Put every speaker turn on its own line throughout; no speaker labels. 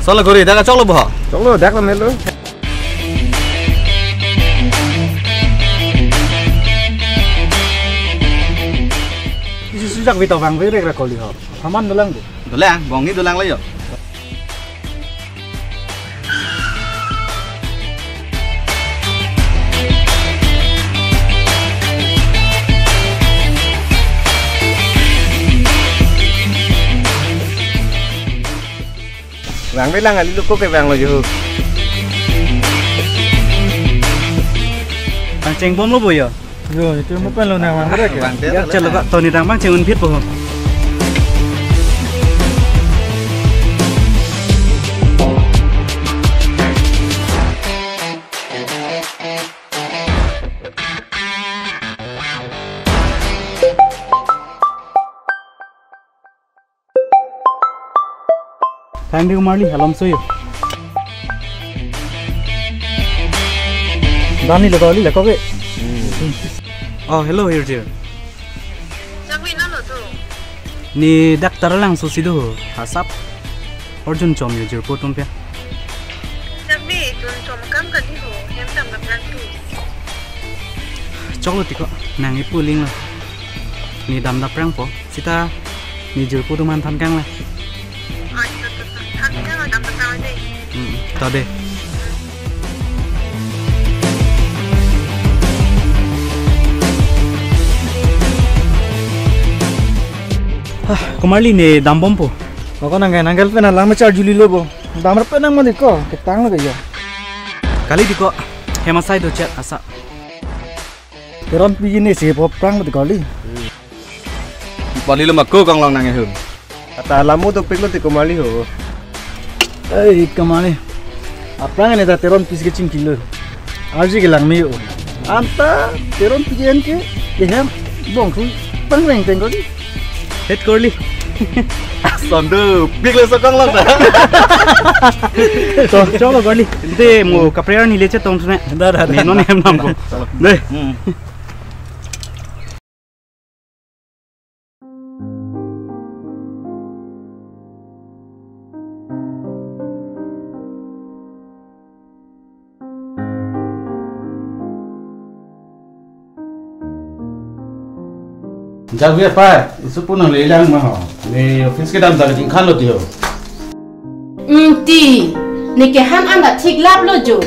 Soalnya gori, dah cok lo boh.
Cok lo, dak lo melu.
Isi sujak bita bang beri kira koli ho. Aman dolang tu.
Dolang, bongi dolang lah yo.
Vàng với lăng là lúc có cái vàng là gì?
Bang ceng bom lo boy ya. Yo, itu bukan lo nang bang beri. Ya, celo kak Tony tang bang ceng unpit boh. Thank you, Marley. Alam soyo. Dani lagi lekok ke? Oh, hello here dear.
Jangwi nalo tu.
Ni dokter lang susido hasap. Orjun chom yo jir potom pya.
Jangwi jun chom kam kali ho. Hem tam nak lang tu.
Choklo tiko nang ipu ling la. Ni dam da prang po. Sita ni jir potom man tham kang la.
Ai tu tu. Tham kang dam ta kang ni.
Tade. Kumarli ne dam bom po.
Kau nanggal pe na lang macam juli lobo. Damar pe nang mandi ko. Ketang lagi ya.
Kali diko hemasai do chat asa.
Teron begini sih pop perang mati kali.
Bali lo makko kang lang nang hum.
Kata lamu tu piklo ti kumali ho.
Eh, kemana? Apa yang ada teron pis kecing kilo. Aji gelang mio. Anta teron pijen ke? Kehem bong tu pengreng tengok di.
Head Corley.
Sondu, big lo sokang lang dah.
So, cholo Corley. Inte mo kapriar ni leche tong tune.
Dah.
Ni non hem nam ko. Deh.
Jauh ya Pak, itu pun orang lelang mah. Ni office kita dah jadi kan lo dia.
Ti, ni kehan anda tik lap lo jo.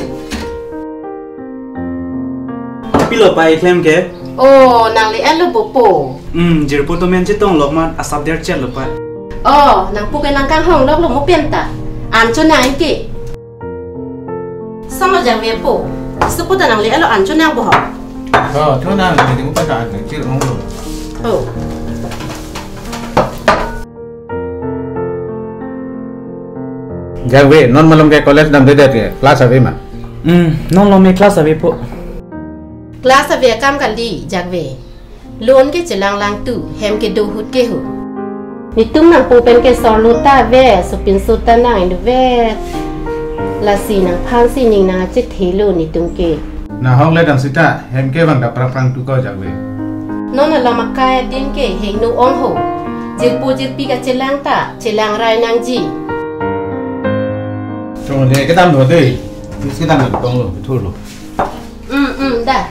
Pilo pai claim ke?
Oh, nang li elu popo.
Jir potom yang cetong lok man asap der chat lo pai.
Oh, nang puke nang kang hong lok lo mo penta. Anco nang ke. Sama jang we po. Seputa nang li elu anco nang boh.
Oh, tu nang ni tengok pada ada cik ngomong lo.
Oh.
Jauh non malam ke college dan beda ke kelas apa mah?
Non lo me kelas ave po.
Kelas ave kam kali jak we. Luon ke jelang lang tu, hem ke do hut ke hu. Ni tum nang pu pen ke soluta ve, supin suta nang indu ve. Lasi nang pan si ning nang cit thelu ni tum ke.
Nah, hong le dan sita, hem ke bang dah perang tu kau jauh.
Non la makaya din ke heng nu ong ho. Jil pu jil pi ka celang ta, celang rai nang ji.
Cuma ni kita ambil tu, kita ambil tong lo, betul lo.
Dah.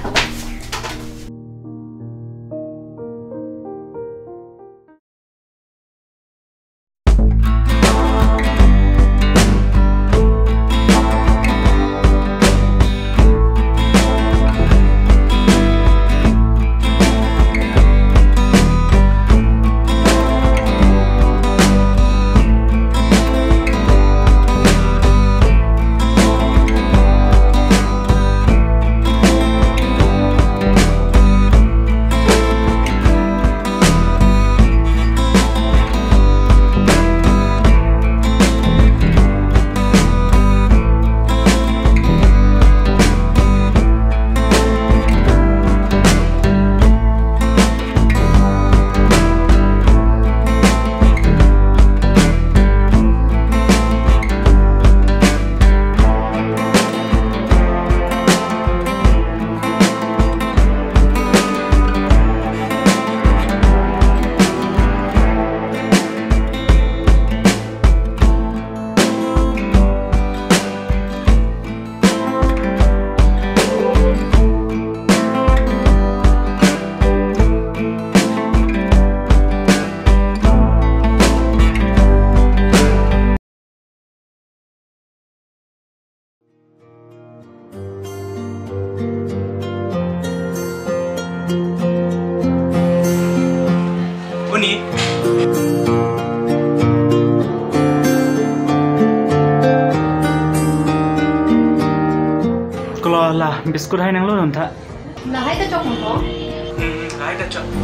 Uni. Kalau lah biskut hai nang lo nonta.
Nah, hai ta chok mo.
Hai ta chok.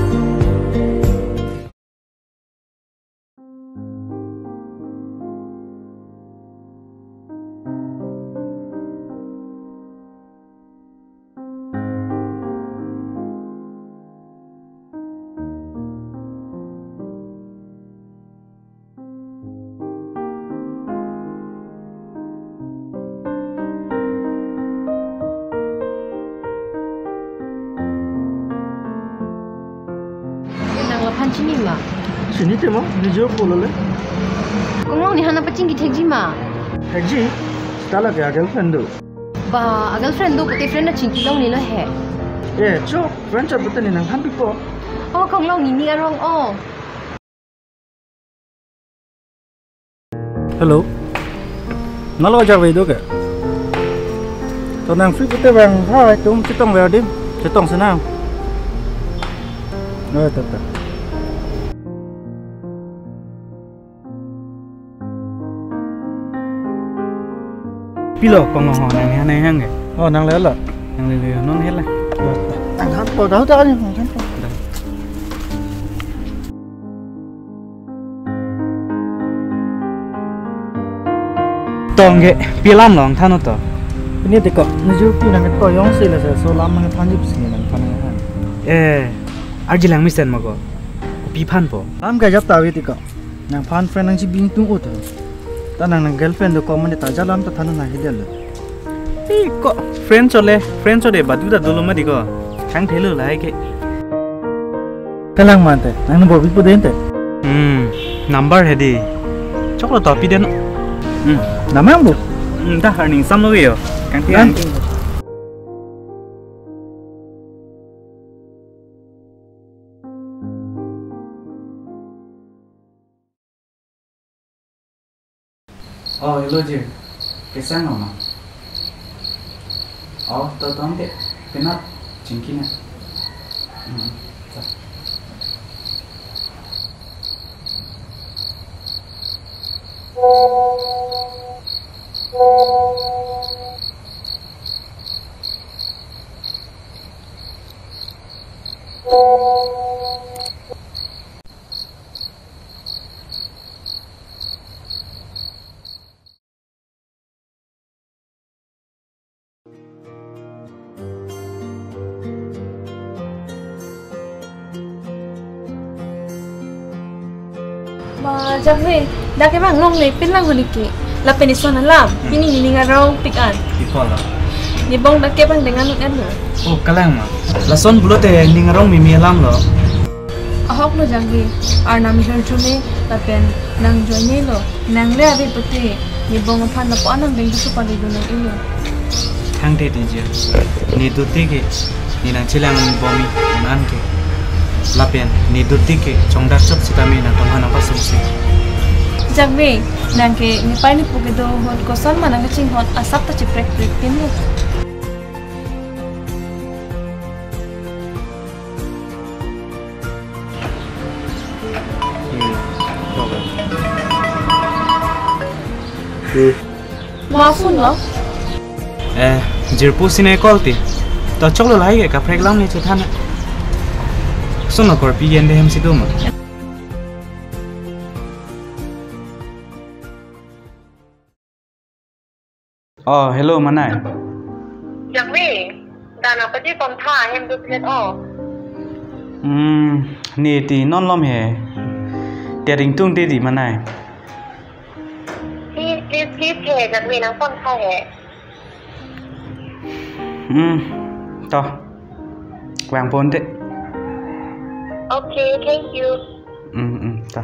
Panci ma.
Sini tema, ni jauh pula le.
Kong ni hana pacing ki thekji ma.
Haji, stala ke girlfriend do.
Ba, girlfriend do pute friend na chingki long ni lo he.
Cok, friend chat betul ni nang hampi po.
Oh, kong long ni arong oh.
Hello. Nalo jak về đâu kìa? Tao đang free cái vàng thôi, chúng chỉ tông vào đi, chỉ tông thế nào? Rồi, tập.
Pilo kong ngong nang này hang cái.
Nang lẽ là.
Nang lele non hết là.
Anh hắn bỏ đâu ta đi, hắn bỏ.
Tong cái pilam long than nó to.
Ini tekak, ni juga pun nak kau yang sila saya, so lama nak panjip sini nak panjang.
Arjilang misen mago. Pipan po.
Am kaya jap tahu tekak. Nang pan friend nang si bing tung uta. Tanang nang girlfriend do kau mana tak jalan tu thanu nak hidup le.
Kok friend chole batu dah dulu mah diko. Kang thelu lah ke.
Kalang mante, nang bobi pu dente.
Number hedi. Choklo topi den.
Nama yang bu?
Dah earning sam lo yo. Kang tiang. Oh, hello जी. कैसा है मामा? तो तुम दे बिना चिंकी ने
Jabe, dah ke bang long le pin lang honi ki. La penison alam, ini ni ngarau pikan.
Ikola.
Ni bong dah ke bang dengan ngan na.
Oh, kalang ma. Lason bulo te ningarong mimi alam lo.
Ahok lo jabe, arna mi her jume, la pen nang joine lo. Nang le ave pute, ni bong phan la pa nang deng su pa le do nang ilo.
Hang te je. Ni duti ke ni nang chilang bomi nan ke. Lapian ni duti ke chongdak chop sitami na tomhana pasumsi.
Jabe, nang ke ni pai ni puke do hot kosan mana ke ching hot asap ta chiprek prek pin ni. Maafun lo.
Jirpu sine kolti. To choklo lai ke ka prek lam ni chuthana. Suno kor pigen de hem siduma. Oh, hello Manai.
Jabe, dah nak pergi pemtha hem tu plet oh.
Ni ti non lom he. Tering tung ti di Manai.
Please pay jabe nang pemtha he.
To. Wang pon te.
Okay, thank you.
To.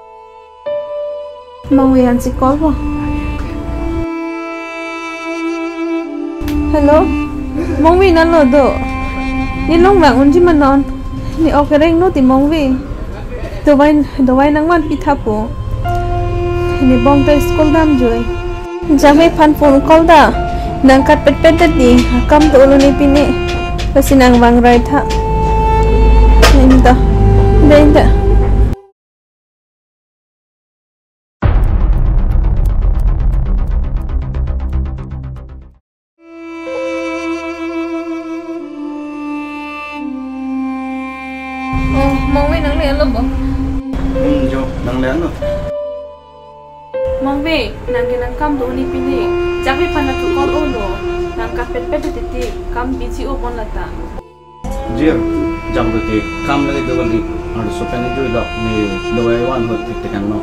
Mau yang si call mo. Hello, mong vi nan lo do. Ni long bang un ji man non. Ni ok reng no ti mong vi. Do vai nang man pi thapo. Ni bong to school dam joy. Jame phan phone call da. Nang kat pet pet di. Kam to lo ni pini. Kasi nang bang right ha. Inda. Inda. Mong vi nang le lo bo.
Jo, nang lian lo.
Mong vi nang ke nang kam do ni pini. Jame phan na tu call o lo. Nang kat pet pet di kam bi chi o bon la ta.
Jir, jam tu ke kam lagi tu balik. Ada sopan itu ilok ni dua wan hot tekan no.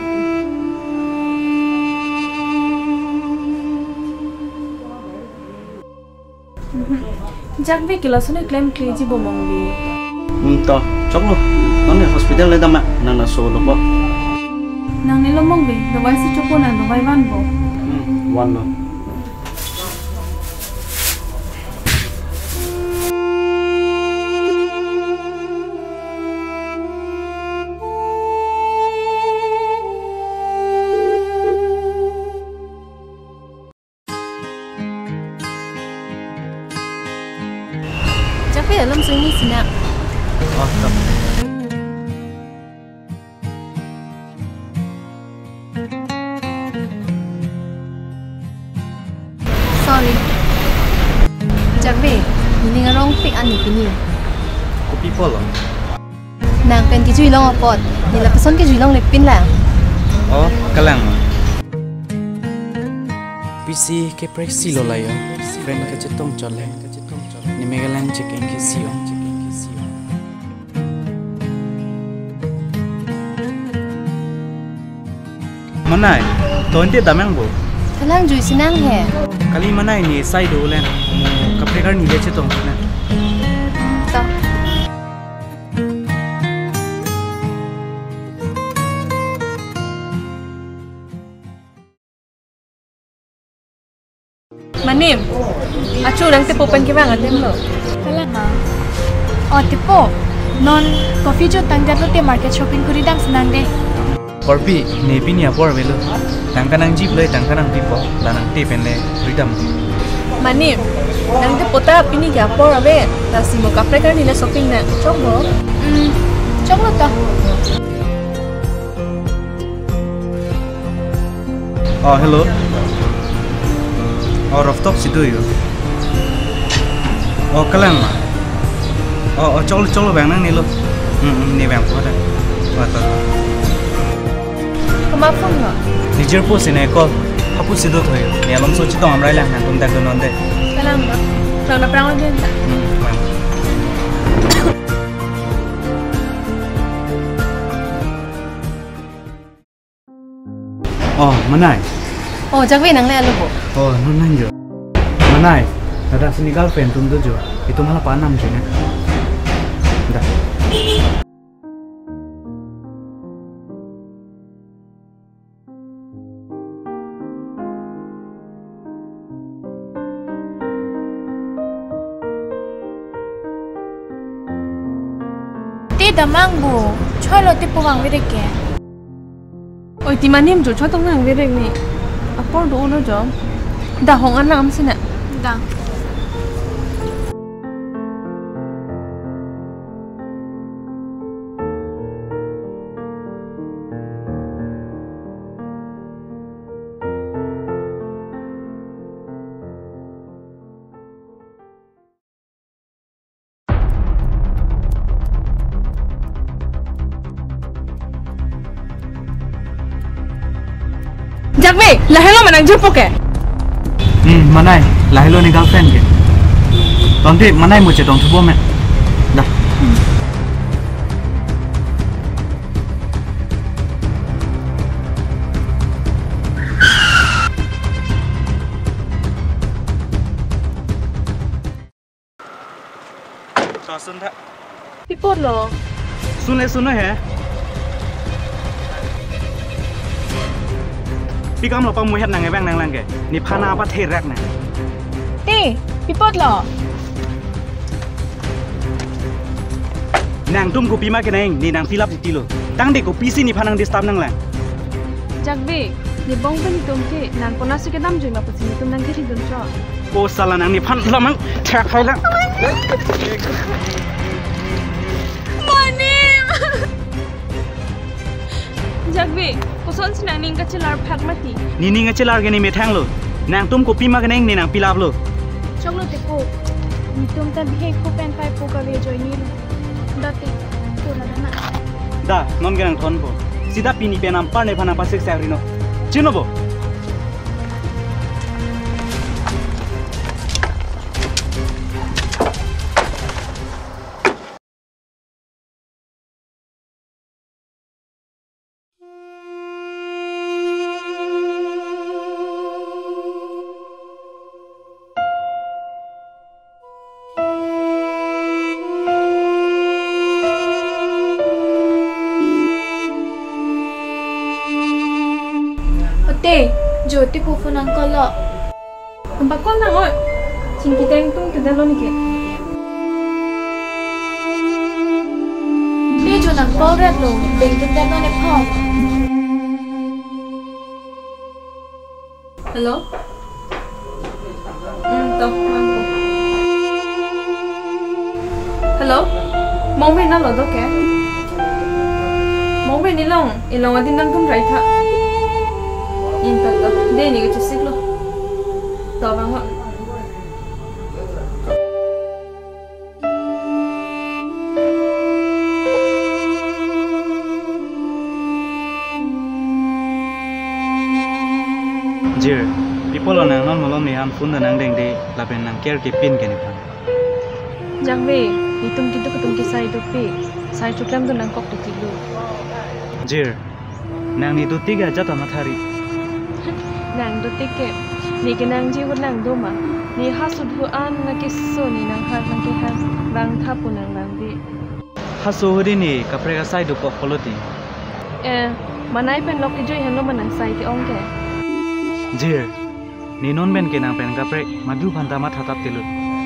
Jak vi kila sune claim ji bo mong vi.
Toh, cok lo. Nang ni hospital le dama nang solo po.
Nang ni lo mong vi, do vai si chopo na do vai van bo.
Wan lo.
Jak vi alam sunyi sina.
Oh, tak.
Sorry. Jak vi, ni ngarong pick ani pini.
Kopi polo.
Nang pen ki jui long apot, ni la person ki jui long lepin la.
Oh, kalang. PC ke preksi lo layo. Friend ka cetong chole. Ni megalang checking ke sio. Manai, tonte damang bo.
Kalang jui sinang he.
Kali manai ni side ulen. Mo kaprekar ni leche tong na.
Ta. Manim, acu lang tepo pen kibang atem lo.
Kalang ma. Oh tipo, non coffee jo tangjar lo te market shopping kuri dam senang deh.
Korpi, ni pini apor velo. Tangkanang jeep le tangkanang pipo, lanang te pen le freedom.
Manim, nang te pota pini kya por ave, ta simo kapre kar nile shopping na. Chokbo. Choklo ta.
Oh, hello. Oh, rooftop situ yo. Oh, kalang ma. Oh, cholo bang nang ni lo. Ni bang ko da. Wata.
Kemafung lo.
Nijer po sine call. Hapu situ thoyo. Ni alom so chito amrai lang na tum tak donon de.
Kalang ma. Prang na prang din ta.
Oh, manai.
Oh, jak vi nang le lo bo.
Oh, non jo. Manai. Ada sini girlfriend tum tu jo. Itu malah panam sini. Dah.
Te damang bu, choi lo te puwang vi ke.
Oi ti manim jo chotong nang vi rek ni. Apor do lo jo. Da hong an nam sina.
Da.
Jak vi, lahai lo manang jumpo ke.
Manai, lahai lo ni girlfriend ke. Tonte manai mo cetong thubo me. Dah. Sun tha.
Pipot lo.
Suno hai. Pi kam lo pa mu het nang ngai bang nang lang ke. Ni phana pa the rak na.
Ti, pipot lo.
Nang tum kopi ma ke nang ni nang filap di tilo. Tang de kopi si ni phanang disturb nang lang.
Jagbe, ni bong pen tum ke nang kona su ke dam joi ma pasi ni tum nang ke ridun cho.
O sala nang ni phan lamang thak khai lang.
Jagbe, kuson si nang ning ka chilar phak mati.
Ni ning achelar ge ni me thang lo. Nang tum kopi ma ke nang ni nang pilap lo.
Choklo te ko. Ni tum ta bihe ko pen pai po ka ve joi ni. Dati, ko na na.
Da, non ge nang thon bo. Sida pini pe nam par ne phana pasik salary no. Chino bo.
Te, Jyoti po phone uncle lo.
Bakol na oi. Sing kiteng tung ke dalo ni ke.
Te jo nang call red lo, beng tum ta no ne phom.
Hello? To, mangko. Hello? Mong be na lo do ke? Mong be ni long, ilong adin nang tum rai tha. Inta to, de ni ke chisik lo. To bang wa.
Dear, people on nang non molom ni am phun na nang deng de laben nang care ke pin ke ni phan.
Jagbe, ni tum kitu ke tum ki sai do pe. Sai chuklam do nang kok to tilu.
Dear, nang ni tu tiga jata mathari.
Nang do tike, ni ke nang ji wut nang do ma. Ni hasud hu an na ke so ni nang har nang ke han bang tha pu nang bang de.
Haso hodi ni kapre ka sai do kok koloti.
Manai pen lok ke joi han lo manang sai ti ong ke.
Dear, ni non ben ke nang pen kapre madu phanta ma thatap tilu.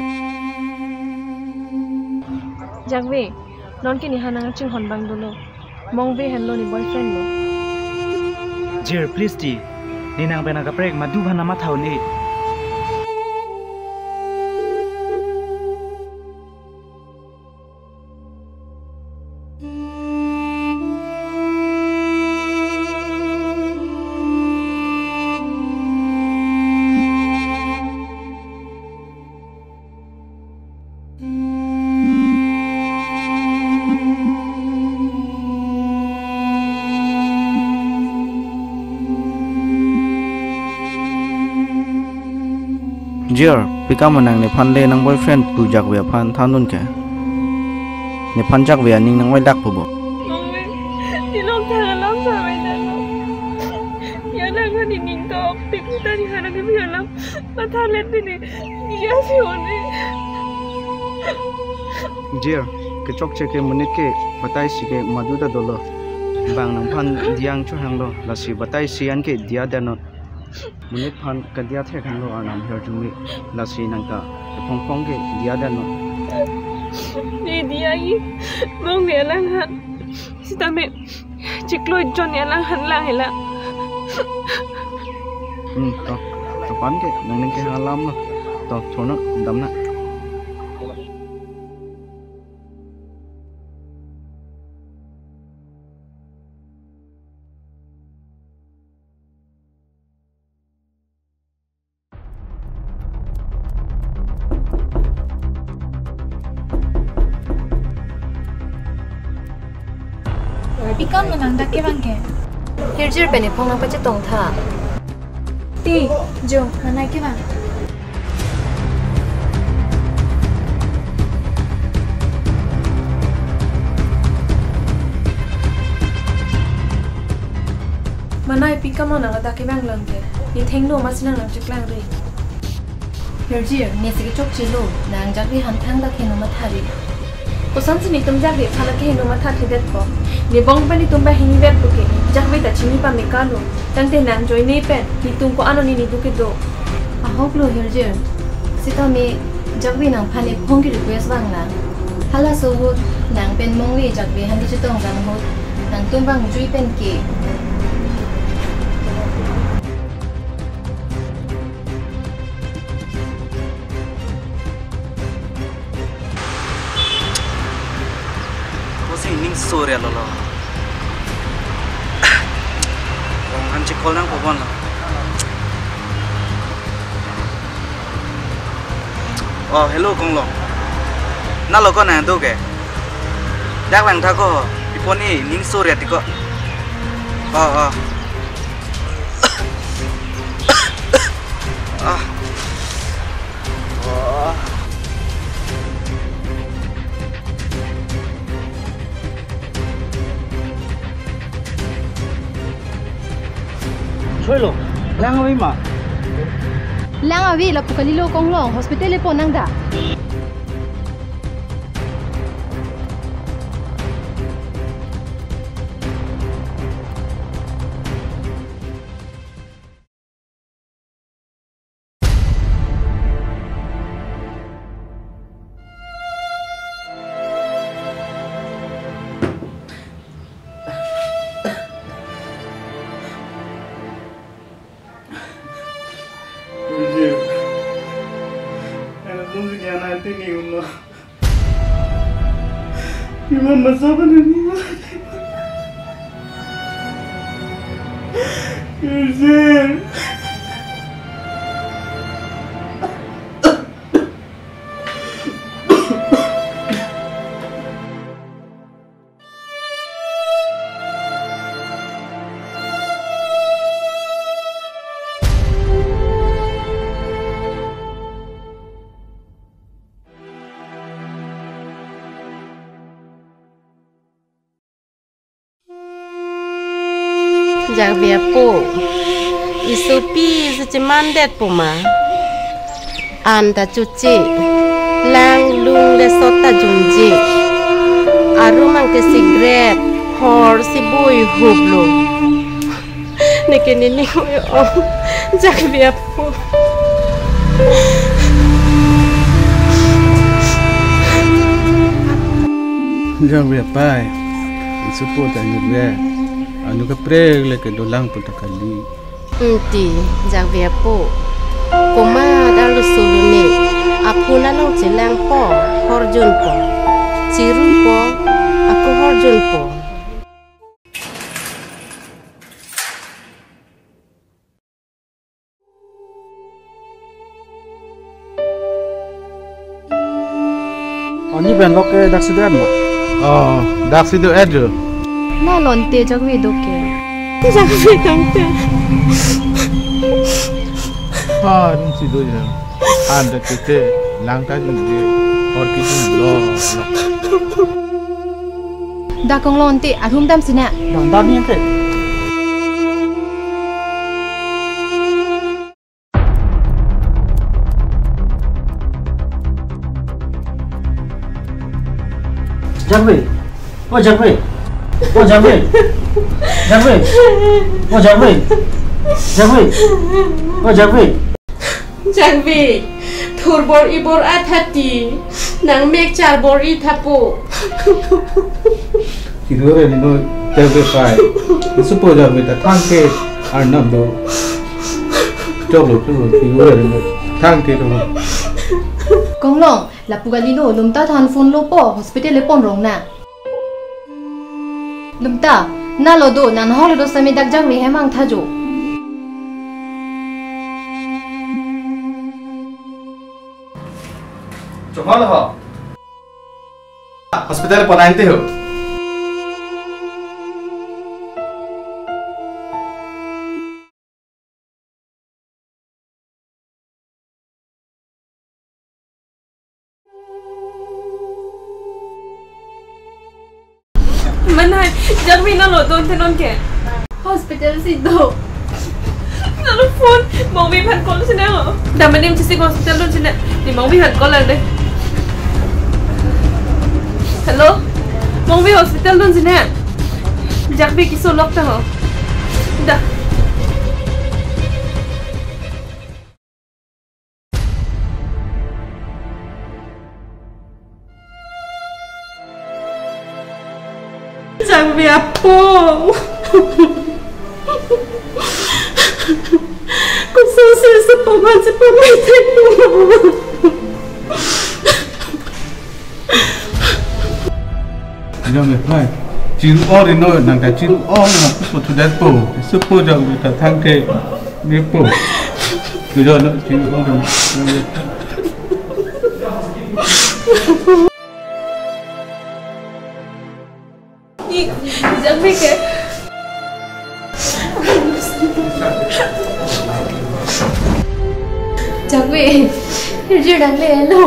Jagbe, non ke ni hanang ching hon bang do lo. Mong ve han lo ni boyfriend lo.
Dear, please ti. Ni nang pen kapre madu phana ma thau ni.
Dear, pika manang ne phan le nang boyfriend tu jak we phan thanun ke. Ne phan jak we ning nang wai dak bo.
Mong ve, ni long tha lam sa mai na lo. Ya na ga ni ning to, pik ta ni hanang ke bi lam. Ma tha let ni. Ya si ho ni.
Dear, ke chok che ke munit ke batai si ke madu da dolo. Bang nang phan diang chu hang lo la si batai si an ke dia da no. Munit phan ka dia the hang lo anam her jumi la si nang ka phong phong ke dia da no.
Ni dia yi. Mong ve lang han. Si ta me chikloi jon ya lang han lang hela.
To pan ke nang ke halam no. To thono dam na.
Pika mo nang dake bang ke.
Hirjir pe ni phong nang pa che tong tha.
Ti, Jo, nanai ke bang.
Manai pika mo nang dake bang lang ke. Ni theng no mas nang chik lang ri.
Hirjir ni se ke chok chi lo nang jak wi han thang da ke no ma thari.
Kusan sini tum jak de phala ke no ma tha the det ko. Ni bong pa ni tum ba hini vet ko ke. Jak wi ta chini pa me ka lo. Tang te nang join ni pen ni tum ko ano ni du ke do.
I hope lo Hirjir.
Sito mi jakwi nang phani phong ki request wang na. Hala so hut nang pen mongwi jakwi han di chitong jang hut nang tumbang jui pen ki.
Kau sih ning sore lolo. Orang cekol nang kawan lah. Oh, hello Kong Long. Na lo ko na do ke. Dak lang tha ko. Iponi ning sore ti ko. Oh. Ah. Oh.
Choi lo, lang awi ma.
Lang awi la pukalilo kong long hospital po nang da.
Gimana sabar ini? Yusir.
Jak biapo isupi sejemandet puma anda cuci lang lung le sota junji arumang ke sigret hor si boy hublo neke nini om jak biapo
Jak biapai isupo tanjube anu ka preg le ke dolang putakali
Enti, jak biapo. Koma dalu sulune, apuna long celang po, horjun po. Cirun po, aku horjun po.
Ani ben lo ke dak sidan ma.
oh dak sido edo
Na lonte jakwi doke.
Jakwi tangte.
ha ning sido ya anda kete langka junde or kitu lo
Da kong lonte arum dam sina.
Dang dam yang ke. Jakwi. Oh Jakwi. Oh Jakwi. Jakwi. Oh Jakwi. Jakwi. Oh Jakwi.
Jakwi, thurbor ibor athati, nang mek charbor ithapo.
kidore no jabe pai isupo jabe ta thangke arnam do joblo tu kidore no thangke do
Kong long la pukalilo lumta than phone lo po hospital le pon rong na. Lumta na lo do nan hol do sami dak jakwi hemang thajo.
Coba ho hospital panainte ho
Mana Jakwi na lo don tenon ke.
Hospital si do.
Lalu phone mau vi phan call sini lo. Dah menim sisi hospital lo sini. Di mau vi phan call lang deh. Hello, mau vi hospital lo sini. Jakwi kiso lock ta ho. Dah. Jagwe apong. Kususi sepaman itu.
Jangan fly. Ciru orang no, nangka ciru orang apa sudah po. Sepo jangan kita tangke ni po. Tujuan nak ciru orang.
Jagwe ke?
Jagwe, kerja dah lelo.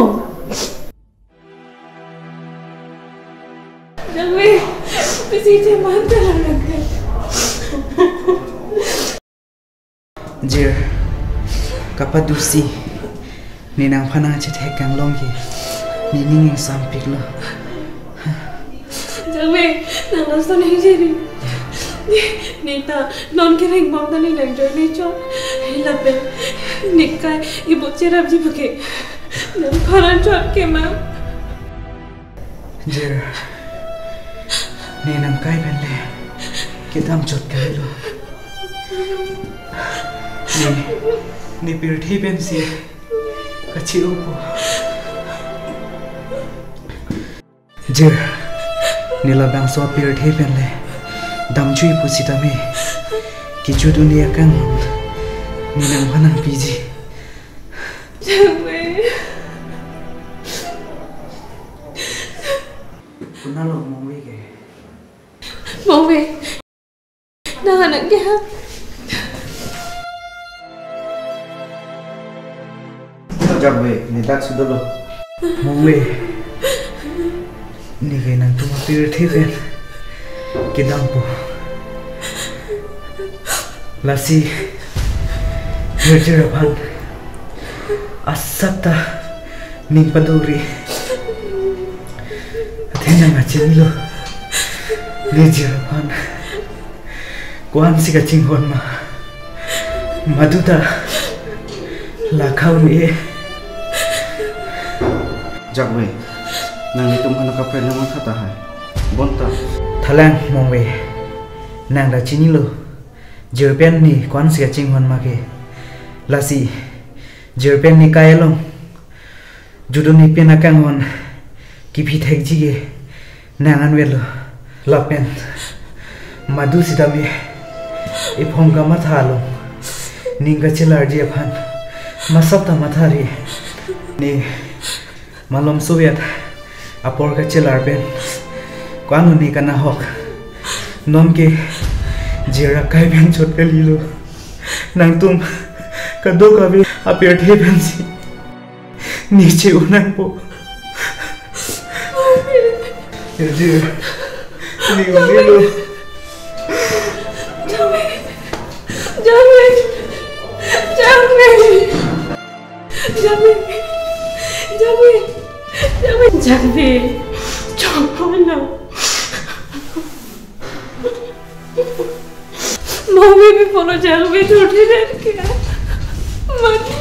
Jagwe, pisi mata lagi.
Jir, kapat dusi, ni nang panang cete kang longki, ni ninging sampik lo.
Jagwe, nang langsung ni jadi. Nita, non kering bom tadi nang join cho. Hilape, nikai ibu cerap ji pakai. Nang paran cot ke mam.
Jir, ni nang kai bende, kita am cot kai lo. Ni pirthi pensi, kecil upo. Jir, ni labang so pirthi penle. Damcui pusitame kicu dunia kan ninang panang piji.
Jagwe,
Punalo mongwe ke.
mongwe, nang anak dia.
Jagwe, ni dak sudah lo.
Mongwe, ni ke nang tuma pirthi pen. Kidampo lasi berjerapan asata nimpaduri athena ngacini lo berjerapan kuan si kacing hon ma maduda lakau ni
Jagwe, nang itu mana kapal nama kata hai, bonta.
Thalang mongwe nang da chini lo jerpen ni kwan sia ching hon ma ke lasi jerpen ni kaelong judo ni pena kang hon ki phi thek ji ge nang an welo lapen madu sidame e phonga ma thalo ninga chelar je phan masap ta mathari ni malom soviet apor ka chelar ben Kuan ni kana hok nom ke jera kai ben chot ka lilo nang tum ka do ka bi apir the ben si niche unang po je ni lilo
Jagwe, chokola. Mummy भी बोलो जगवे छोटे देर के मम्मी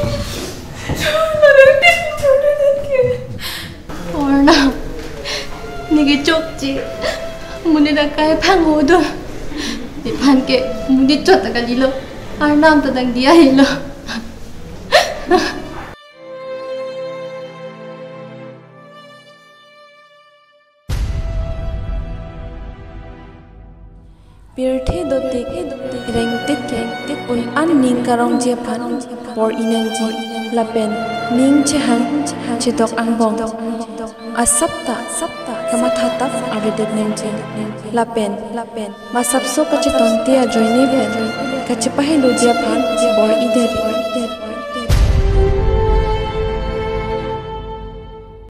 छोटे देर के
और ना निगे चोपची मुने दा काय भांगो दो नि भान के मुने चोता का लिलो और नाम तो दंग दिया हिलो
Birthday dotik rengtik un an ning karong jepan por inanji lapen ning chehan chedok angbong asapta kamathatap aridet nengje lapen masapso kacheton tia joine pen kachepahe lo jepan por ideri